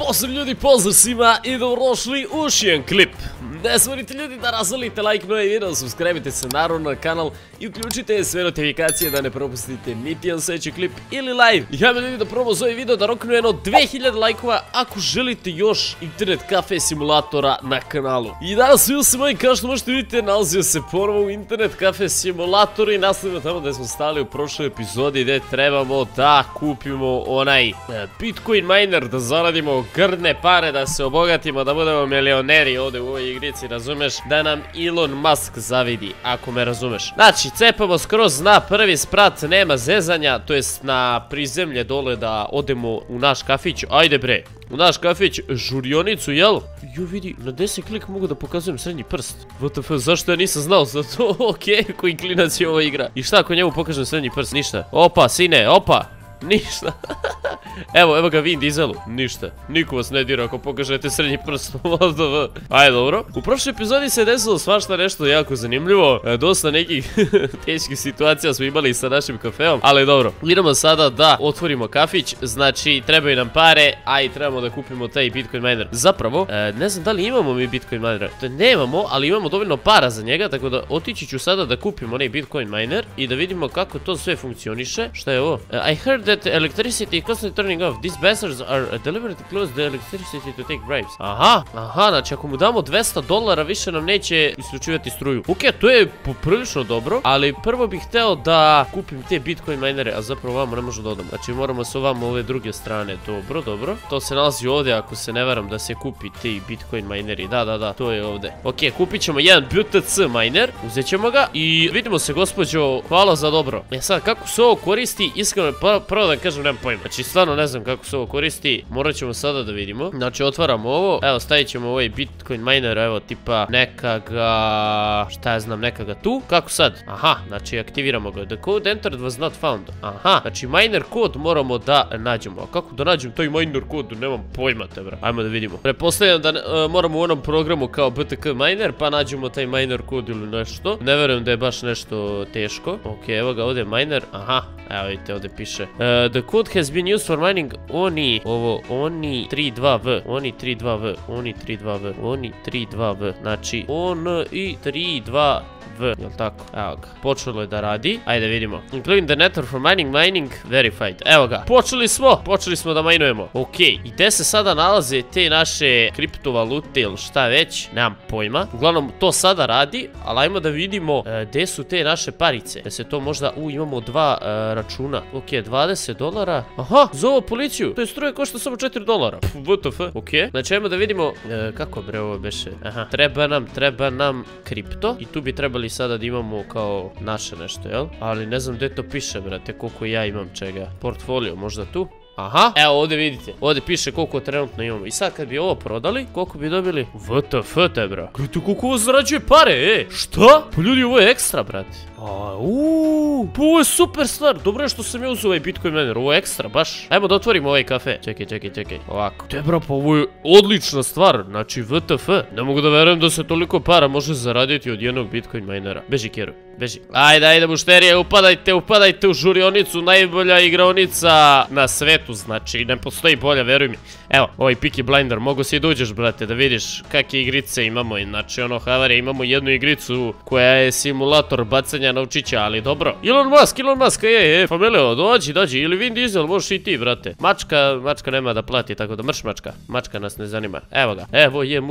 Pozdrav ljudi, pozdrav svima i dobrodošli u još jedan klip. Ne zaboravite ljudi da razvalite like na ovaj video, subscribe se naravno na kanal i uključite sve notifikacije da ne propustite niti jedan sljedeći klip ili live. Ja me ljudi da probamo za ovaj video da roknu jedno 2000 lajkova ako želite još internet kafe simulatora na kanalu. I danas video se moji, kao što možete vidjeti, nalazio se ponovo u internet kafe simulatoru i nastavimo tamo gdje smo stali u prošloj epizodi gdje trebamo da kupimo onaj Bitcoin miner, da zaradimo grdne pare, da se obogatimo, da budemo milioneri ovdje u ovoj igrici, razumeš? Da nam Elon Musk zavidi, ako me razumeš. Znači, cepamo skroz na prvi sprat, nema zezanja, to jest na prizemlje dole da odemo u naš kafić. Ajde bre, u naš kafić, žurionicu, jel? Jo vidi, na 10 klik mogu da pokazujem srednji prst. WTF, zašto ja nisam znao za to? Okej, koji klinac je ova igra. I šta ako njemu pokažem srednji prst? Ništa. Opa, sine, opa. Ništa. Evo ga Vin Dieselu. Ništa. Niko vas ne dira ako pokažete srednji prst. Ajde, dobro. U prošloj epizodi se desilo svašta nešto jako zanimljivo. Dosta nekih teških situacija smo imali sa našim kafeom. Ali dobro. Idemo sada da otvorimo kafić. Znači, trebaju nam pare, a i trebamo da kupimo taj Bitcoin miner. Zapravo, ne znam da li imamo mi Bitcoin miner. Nemamo, ali imamo dovoljno para za njega. Tako da otići ću sada da kupimo onaj Bitcoin miner i da vidimo kako to sve funkcioniše. Šta je ovo? I heard that electricity is constantly turning off. These bastards are deliberately close the electricity to take bribes. Aha, znači ako mu damo $200 više nam neće isključivati struju. Ok, to je poprilično dobro, ali prvo bih hteo da kupim te Bitcoin minere, a zapravo ovamo ne možemo da odam. Znači moramo se ovamo ove druge strane. Dobro. To se nalazi ovdje, ako se ne varam, da se kupi ti Bitcoin mineri. Da, to je ovdje. Ok, kupit ćemo jedan BTC miner, uzet ćemo ga i vidimo se, gospođo, hvala za dobro. Sad, kako se ovo koristi, iskreno prvo da kažem, nemam pojma. Znači stvarno ne znam kako se ovo koristi. Morat ćemo sada da vidimo. Znači otvaramo ovo. Evo stavit ćemo ovaj Bitcoin miner. Evo tipa nekaga, šta ja znam, nekaga tu. Kako sad? Aha, znači aktiviramo ga. The code entered was not found. Aha, znači miner kod moramo da nađemo. A kako da nađem taj miner kod? Nemam pojma te bra. Ajmo da vidimo. Pretpostavljam da moramo u onom programu kao BTK miner pa nađemo taj miner kod ili nešto. Ne verujem da je baš nešto teško. Ok, evo ga ovdje miner. Aha, evo vidite ovdje piše the code has been used for mining oni 32v, oni 32v, znači oni 32v, jel tako? Evo ga, počelo je da radi. Ajde vidimo. Including the network for mining verified. Evo ga, počeli smo da minujemo. Ok, i gde se sada nalaze te naše kriptovalute ili šta već, nemam pojma. Uglavnom to sada radi, ali ajmo da vidimo gde su te naše parice. Da se to možda, imamo dva računa. Ok, $20. Aha, zovu policiju. To je struje košta samo $4. WTF, ok. Znači ajmo da vidimo kako bre ovo beše. Aha, treba nam kripto i tu bi trebali sada da imamo kao naše nešto, jel? Ali ne znam gde to piše, brate, koliko ja imam čega. Portfolio, možda tu? Aha, evo ovdje vidite, ovdje piše koliko trenutno imamo. I sad kad bi ovo prodali, koliko bi dobili? WTF te bra. Gledajte koliko ovo zarađuje pare, šta? Pa ljudi, ovo je ekstra, brate. Pa ovo je super stvar. Dobro je što sam ja uzeo ovaj Bitcoin miner, ovo je ekstra, baš. Ajmo da otvorimo ovaj kafe. Čekaj, ovako. Te bra, pa ovo je odlična stvar. Znači, WTF. Ne mogu da verujem da se toliko para može zaraditi od jednog Bitcoin minera. Beži, Keru, beži. Ajde, mušterije, upadajte u žurionicu, najbolja igraonica na svetu. Znači, ne postoji bolja, veruj mi. Evo, ovaj Peaky Blinder, mogu si i da uđeš, brate, da vidiš kakve igrice imamo. Znači, havarija, imamo jednu igricu koja je simulator bacanja novčića, ali dobro. Elon Musk, familio, dođi, ili Vin Diesel, možeš i ti, brate. Mačka nema da plati, tako da mrš mačka nas ne zanima. Evo ga, evo je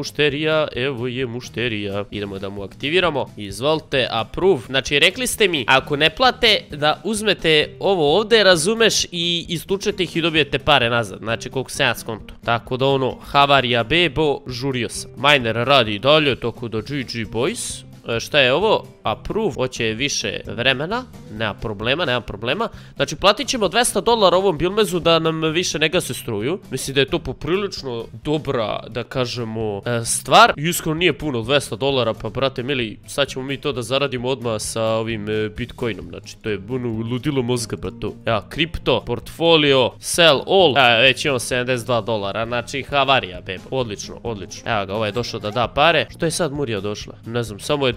mušterija. Idemo da mu aktiviramo, izvolite, approve. Znači, rekli ste mi, ako ne plate, da uzmete ovo ovde, razumeš, i istučete ih i dobijete pare nazad. Znači, koliko se ja skonto. Tako da havarija bebo, žurio sam. Miner radi i dalje, tako da GG boys. Šta je ovo? Approve, hoće više vremena. Nema problema. Znači platit ćemo $200 ovom Bilmezu da nam više ne gase struju. Mislim da je to poprilično dobra, da kažemo, stvar. Iskreno nije puno, $200, pa brate mili, sad ćemo mi to da zaradimo odmah sa ovim Bitcoinom. Znači to je ludilo mozga, brato. Ja, kripto, portfolio, sell all. Već imamo $72. Znači havarija, bebo. Odlično. Evo ga, ovaj je došao da da pare. Što je sad Murija došla? Ne znam, samo je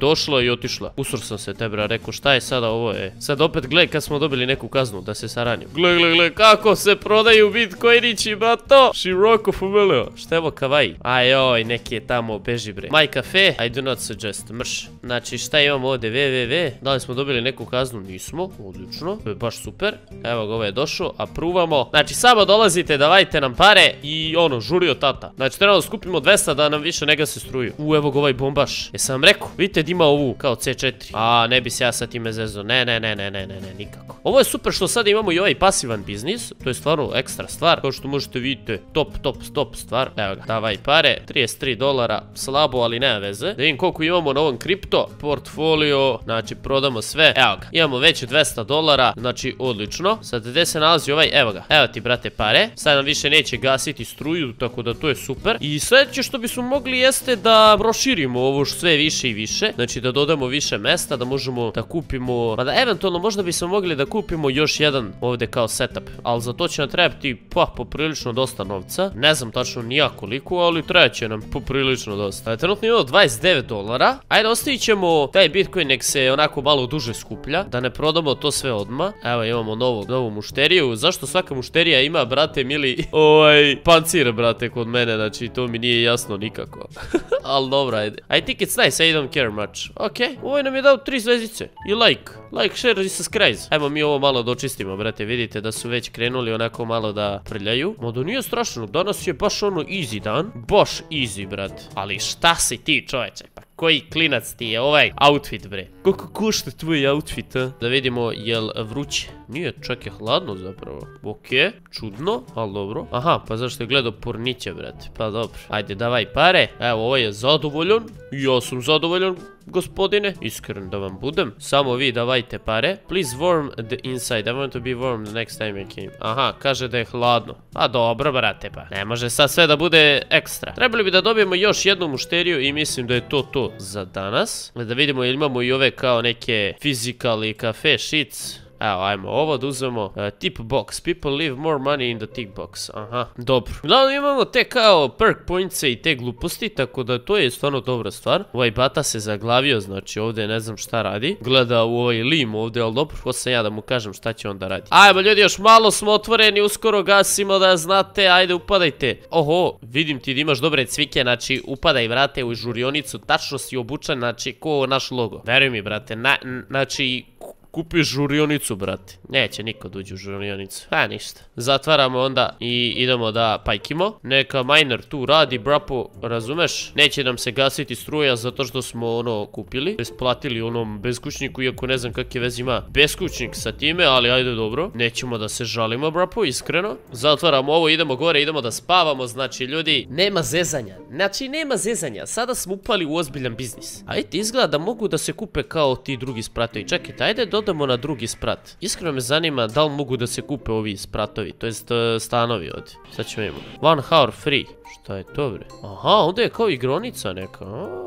došla i otišla. Usro sam se tebra, rekao šta je sada ovo je. Sad opet gledaj kad smo dobili neku kaznu da se saranju. Gle, kako se prodaju bitcoinići, bato. Široko familio. Šta je ovo kawaii? Ajoj, neki je tamo beži bre. My cafe, I do not suggest. Mrš. Znači šta imamo ovdje, www. Da li smo dobili neku kaznu? Nismo. Odlično. To je baš super. Evo ga, ovo je došao, a pruvamo. Znači samo dolazite, davajte nam pare i ono, žurio tata. Znači trebamo da skupimo 200 da nam više ne gase struju. Evo ga ovaj bombaš. Jesam vam rekao? Vidite da ima ovu kao C4. A ne bi se ja sa time zezo. Ne, nikako. Ovo je super što sad imamo i ovaj pasivan biznis. To je stvarno ekstra stvar. Kao što možete vidite, top stvar. Evo ga, davaj pare. $33. Slabo, ali nema veze. Da vidim koliko imamo na ovom kripto. Portfolio. Znači prodamo sve. Evo ga. Imamo već $200. Znači odlično. Sad gde se nalazi ovaj? Evo ga. Evo ti brate pare. Sad nam više neće gasiti struju. Tako da to je super. I sljedeće što bismo mogli jeste da proširimo ovo sve više i više. Znači da dodamo više mesta. Da možemo da kupimo. Pa da eventualno možda bismo mogli da kupimo još jedan ovdje kao setup. Ali za to će nam trebati poprilično dosta novca. Ne znam tačno nija koliko, ali trebat će nam poprilično dosta. Trenutno imamo $29. Ajde ostavit ćemo taj Bitcoin nek se onako malo duže skuplja. Da ne prodamo to sve odmah. Evo imamo novu mušteriju. Zašto svaka mušterija ima, brate mili, pancir, brate, kod mene. Znači to mi nije jasno nikako. Ali dobro, ajde. I think it's nice, I don't care much. Ok, ovaj nam je dao 3 zvezdice. I like, share i subscribe. Ajmo mi ovo malo dočistimo, brate. Vidite da su već krenuli onako malo da prljaju. Ma da nije strašno, danas je baš ono easy dan. Baš easy, brate. Ali šta si ti, čoveče? Pa koji klinac ti je ovaj outfit, bre? Koliko košta tvoj outfit, a? Da vidimo, jel vruće? Nije, čak je hladno zapravo. Ok, čudno, ali dobro. Aha, pa zašto je gledao porniće, brate? Pa dobro. Ajde, davaj pare. Evo, ovaj je zadovoljan. Ja sam zadovoljan, gospodine. Iskren da vam budem. Samo vi davajte pare. Please warm the inside. I want to be warm the next time I came. Aha, kaže da je hladno. A dobro, brate, pa. Ne može sad sve da bude ekstra. Trebali bi da dobijemo još jednu mušteriju i mislim da je to za danas. Da vidimo ili imamo i ove kao neke physical i cafe sheets. Evo, ajmo ovo da uzmemo. Tip box. People leave more money in the tip box. Aha, dobro. Uglavnom imamo te kao perk points i te gluposti, tako da to je stvarno dobra stvar. Ovaj bata se zaglavio, znači ovdje ne znam šta radi. Gleda u ovaj lim ovdje, ali dobro, ko sam ja da mu kažem šta će on da radi. Ajmo ljudi, još malo smo otvoreni, uskoro gasimo da znate, ajde upadajte. Oho, vidim ti da imaš dobre cvike, znači upadaj brate u žurionicu, tačno si obučan, znači ko naš logo. Veruj mi brate, znači... Kupiš žurionicu, brate. Neće niko dođi u žurionicu. Pa ništa. Zatvaramo onda i idemo da pajkimo. Neka miner tu radi, brapo, razumeš? Neće nam se gasiti struja zato što smo ono kupili. Isplatili onom beskućniku, iako ne znam kakve veze ima beskućnik sa time, ali ajde dobro. Nećemo da se žalimo, brapo, iskreno. Zatvaramo ovo, idemo gore, idemo da spavamo. Znači ljudi, nema zezanja. Znači nema zezanja. Sada smo upali u ozbiljan biznis. Ajde, izgleda da mogu da se kupe kao ti drugi spratovi. Čekajte, ajde dodamo na drugi sprat. Iskreno me zanima da li mogu da se kupe ovi spratovi, to jest stanovi ovdje. Sad ćemo imati. 1 hour free. Šta je to bre? Aha, ovdje je kao igronica neka.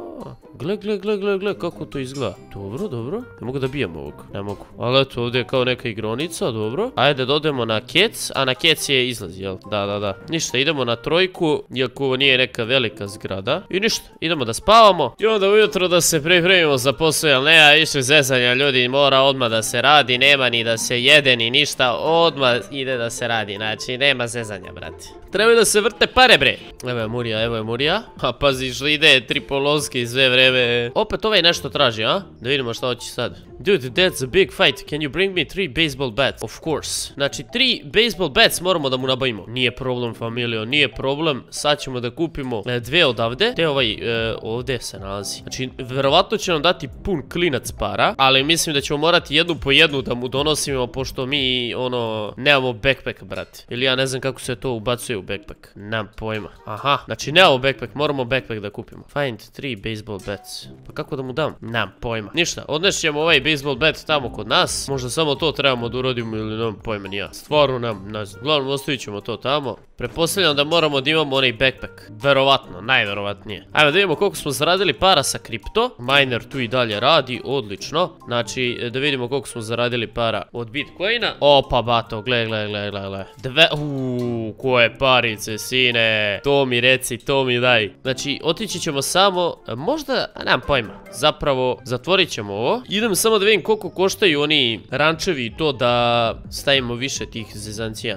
Gle, kako to izgleda. Dobro. Ne mogu da bijem ovog. Ne mogu. Ali eto, ovdje je kao neka igronica, dobro. Ajde, dodemo na kec. A na kec je izlaz, jel? Da. Ništa, idemo na trojku. Iako ovo nije neka velika zgrada. I ništa, idemo da spavamo. I onda ujutro da se pripremimo za posao, jel nema više zezanja, ljudi. Mora odmah da se radi. Nema ni da se jede, ni ništa. Odmah ide da se radi. Znači, nema zezanja, brate. Treba da se vrte pare, bre. Evo je Murija. A paziš li ide tripolonski sve vreme. Opet ovaj nešto traži, a? Da vidimo šta hoće sad. Dude, that's a big fight. Can you bring me 3 baseball bats? Of course. Znači, 3 baseball bats moramo da mu nabavimo. Nije problem, familijo, nije problem. Sad ćemo da kupimo 2 odavde. Te ovaj ovdje se nalazi. Znači, verovatno će nam dati pun klinac para. Ali mislim da ćemo morati jednu po jednu da mu donosimo, pošto mi, ono, nemamo backpack, brate. Ili ja ne znam kako se to ubacuje u backpack. Nemam pojma. Aha, znači nemamo backpack, moramo backpack da kupimo. Find 3 baseball bats. Pa kako da mu dam? Nemam pojma. Ništa, odnešćemo ovaj baseball bat tamo kod nas. Možda samo to trebamo da uradimo ili nemam pojma ni ja. Stvarno ne znam. Uglavnom ostavit ćemo to tamo. Pretpostavljam da moramo da imamo onaj backpack. Verovatno, najverovatnije. Ajmo da vidimo koliko smo zaradili para sa kripto. Miner tu i dalje radi, odlično. Znači, da vidimo koliko smo zaradili para od Bitcoina. Opa, bato, gle. Koje parice, sine. To mi reci, to mi daj. Znači, otići ćemo samo, možda, nemam pojma. Zapravo, zatvorit ćemo ovo. Idem samo da vidim koliko koštaju oni rančevi i to da stavimo više tih zezancija.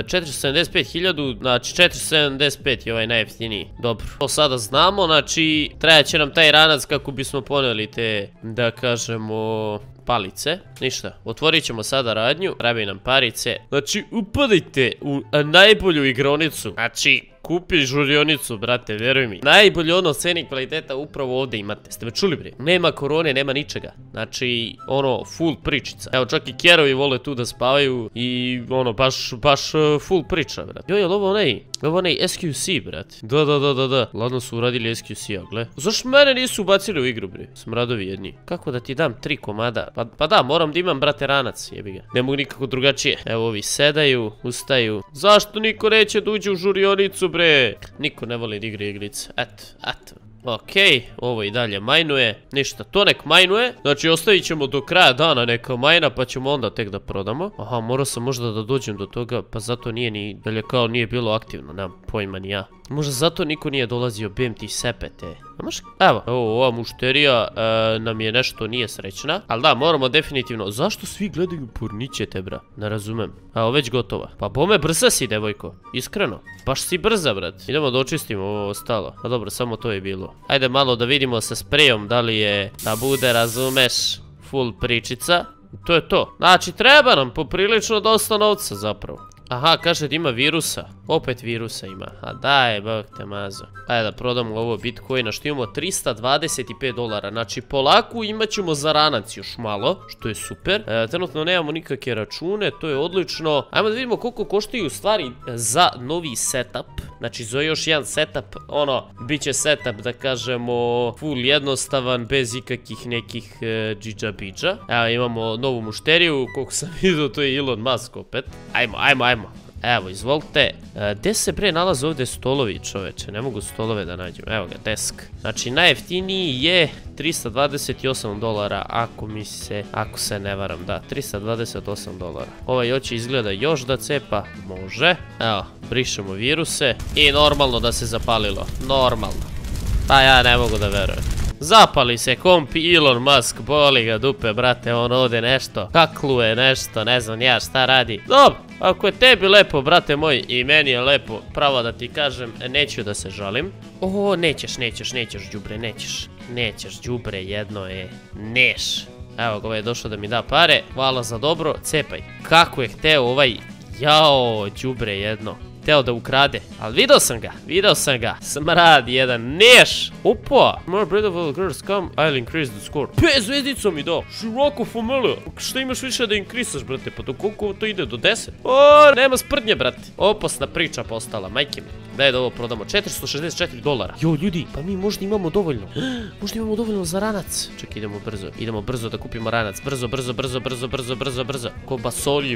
475.000, znači 475 je ovaj najjeftiniji. Dobro, to sada znamo, znači trebat će nam taj ranac kako bismo poneli te, da kažemo, palice. Ništa, otvorit ćemo sada radnju, trebaju nam parice. Znači, upadajte u najbolju igronicu. Znači, kupi žurionicu, brate, veruj mi. Najbolje ono sceni kvaliteta upravo ovdje imate. Ste me čuli, bre? Nema korone, nema ničega. Znači, ono, full pričica. Evo, čak i kjerovi vole tu da spavaju i ono, baš full priča, brate. Joj, ovo onaj SQC, brate. Da. Ladno su uradili SQC-a, gle. Zašto mene nisu ubacili u igru, bre? Smradovi jedni. Kako da ti dam 3 komada? Pa da, moram da imam, brate, ranac, jebi ga. Ne mogu nikako drugačije. Evo, ovi sedaju, ustaju. Zašto niko neće da uđe u žurionicu, bre? Niko ne voli da igra igrice. Eto. Okej, ovo i dalje majnuje. Ništa, to nek majnuje. Znači, ostavit ćemo do kraja dana neka majna, pa ćemo onda tek da prodamo. Aha, morao sam možda da dođem do toga, pa zato nije ni, dalje kao nije bilo aktivno, nemam pojma ni ja. Možda zato niko nije dolazio, bim ti sepete. Evo, ova mušterija nam je nešto nije srećna. Ali da, moramo definitivno. Zašto svi gledaju porničete, bra? Ne razumem. Evo, već gotova. Pa bome brza si, devojko. Iskreno. Baš si brza, brat. Idemo da očistimo ovo ostalo. Pa dobro, samo to je bilo. Ajde malo da vidimo sa sprejom da li je, da bude, razumeš, full pričica. To je to. Znači, treba nam poprilično dosta novca zapravo. Aha, kaže da ima virusa. Opet virusa ima. A daj, bog te mazo. Ajde da prodamo ovo Bitcoina što imamo $325. Znači, polako imat ćemo za ranac još malo, što je super. Trenutno nemamo nikakve račune, to je odlično. Ajmo da vidimo koliko koštaju stvari za novi setup. Znači, za još jedan setup, ono, bit će setup, da kažemo, full jednostavan, bez ikakih nekih džidža-bidža. Evo, imamo novu mušteriju, koliko sam vidio, to je Elon Musk opet. Ajmo. Evo, izvolite. Gde se bre nalaze ovdje stolovi, čoveče? Ne mogu stolove da nađem. Evo ga, desk. Znači, najjeftiniji je $328, ako se ne varam. Da, $328. Ovaj oči izgleda još da cepa. Može. Evo, brišemo viruse. I normalno da se zapalilo. Normalno. Pa ja ne mogu da verujem. Zapali se komp Elon Musk, boli ga dupe, brate, on ovdje nešto kakluje, nešto, ne znam ja šta radi. Dobro, ako je tebi lepo, brate moj, i meni je lepo, pravo da ti kažem, neću da se žalim. O, nećeš, đubre, nećeš, đubre, jedno je, neš. Evo ga, ovaj je došao da mi da pare, hvala za dobro, cepaj. Kako je hteo ovaj, jao, đubre jedno. Hteo da ukrade, ali video sam ga, smrad jedan, neš, opa, more breathable girls come, I'll increase the score, 5 zvezdicom mi dao, široko familija, šta imaš više da inkrisaš, brate, pa do koliko to ide, do 10, o, nema sprdnje, brate, opasna priča postala, majke mi, daj da ovo prodamo, $464, jo ljudi, pa mi možda imamo dovoljno za ranac, ček, idemo brzo da kupimo ranac, brzo, ko basolji,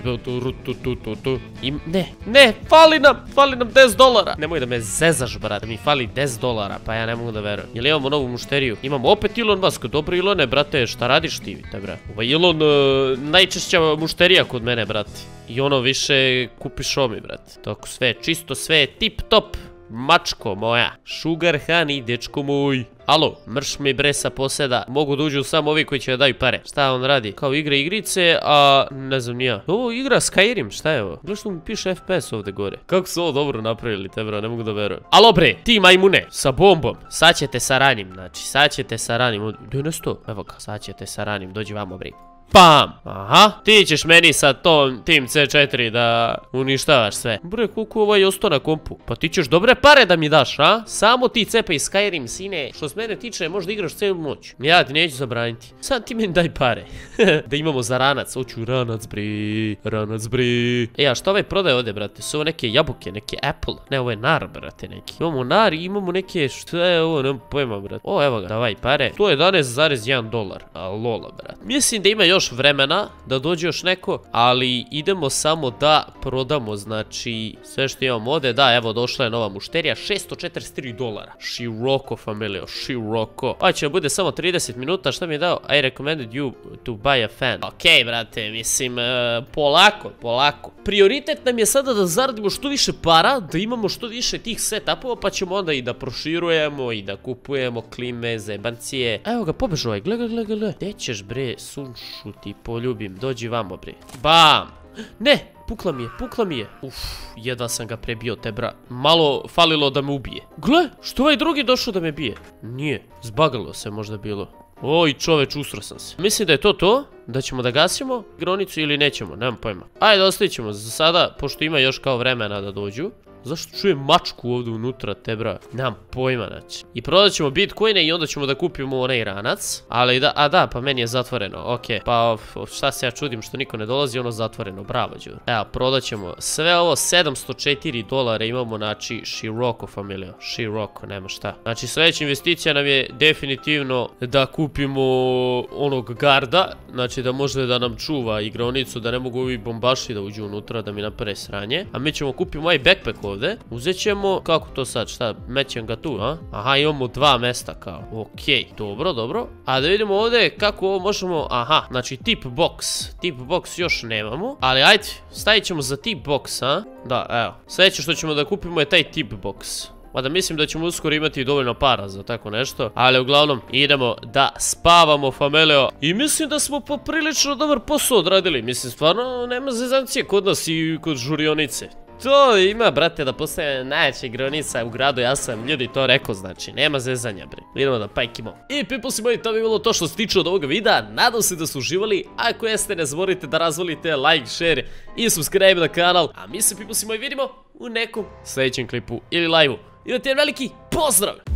ne, fali nam $10. Nemoj da me zezaš, brate, mi fali $10, pa ja ne mogu da verujem. Jel imamo novu mušteriju? Imamo opet Elon Musk, dobro Elone, brate, šta radiš ti, bre? Ovaj Elon, najčešća mušterija kod mene, brate. I ono više kupiš omi, brate. Tako sve, čisto sve, tip top. Mačko moja, sugar honey, dečko moj. Alo, mrš mi bre sa poseda. Mogu da uđu samo ovi koji će da daju pare. Šta on radi? Kao igra igrice, a ne znam nija. Ovo igra Skyrim, šta je ovo? Gledaj što mi piše FPS ovde gore. Kako su ovo dobro napravili, te bro, ne mogu da verujem. Alo bre, ti majmune, sa bombom. Sad ćete sa ranim, znači, sad ćete sa ranim. Gdje je nesto? Evo ga, sad ćete sa ranim, dođi vamo bre. Pam! Aha, ti ćeš meni sa tim C4 da uništavaš sve. Bre, koliko ovaj ostao na kompu? Pa ti ćeš dobre pare da mi daš, a? Samo ti cepaj Skyrim, sine. Što s mene tiče, možda igraš celu noć. Ja ti neću zabraniti. Sad ti meni daj pare. Da imamo za ranac. Hoću ranac, bri. Ranac, bri. E, a što ovaj prodaje ovdje, brate? Su ovo neke jabuke, neke apple. Ne, ovo je nar, brate, neki. Imamo nar i imamo neke, što je ovo, nemam pojma, brate. O, evo ga, davaj pare. To je $11,1. A lola, brate. Mislim da ima još vremena da dođe još neko, ali idemo samo da prodamo, znači, sve što imamo ovdje. Da, evo, došla je nova mušterija, $643. Široko, familijo, široko. Aj će bude samo 30 minuta, šta mi je dao? I recommended you to buy a fan. Okej, brate, mislim, polako, polako. Prioritet nam je sada da zaradimo što više para, da imamo što više tih setupova, pa ćemo onda i da proširujemo i da kupujemo klime, zebancije. Evo ga, pobežu ovaj, gle. Gde ćeš, bre, sunšu ti poljubim, dođi vamo, bre. Bam! Ne, pukla mi je. Uff, jedva sam ga prebio, te bra. Malo falilo da me ubije. Gle, što ovaj drugi došao da me bije? Nije, zbagalo se možda bilo. Oj, čoveč, usro sam se. Mislim da je to, da ćemo da gasimo gronicu ili nećemo, nemam pojma. Ajde, ostavit ćemo za sada, pošto ima još kao vremena da dođu. Zašto čujem mačku ovdje unutra, te bra? Nemam pojma, znači. I prodat ćemo bitcoine i onda ćemo da kupimo onaj ranac. Ali da, pa meni je zatvoreno, okej. Pa šta se ja čudim što niko ne dolazi, ono zatvoreno, bravo, Đuro. Evo, prodat ćemo sve ovo, $704 imamo, znači, široko, familijo. Široko, nema šta. Znači, sljedeća investicija nam je definitivno da kupimo onog garda. Znači, da može da nam čuva igraonicu, da ne mogu ovi bombaši da uđu unutra, da mi napare sranje. A mi ćemo kupiti ovaj backpack ovdje. Uzet ćemo, kako to sad, šta, mećem ga tu, a? Aha, imamo 2 mesta kao, okej, dobro. A da vidimo ovdje kako ovo možemo, aha, znači tip box još nemamo, ali ajde, stavit ćemo za tip box, a? Da, evo, sljedeće što ćemo da kupimo je taj tip box. Mada mislim da ćemo uskoro imati dovoljno para za tako nešto. Ali uglavnom idemo da spavamo, familijo. I mislim da smo poprilično dobar posao odradili. Mislim, stvarno nema zezancije kod nas i kod žurionice. To ima, brate, da postaje najjača igraonica u gradu, ja sam ljudi to rekao, znači, nema zezanja, bre. Idemo da pajkimo. I peoplesi moji, to bi bilo to što se tiče od ovoga videa, nadam se da su uživali, ako jeste ne zaboravite da razvolite like, share i subscribe na kanal, a mi se peoplesi moji vidimo u nekom sljedećem klipu ili live-u. I da ti je veliki pozdrav!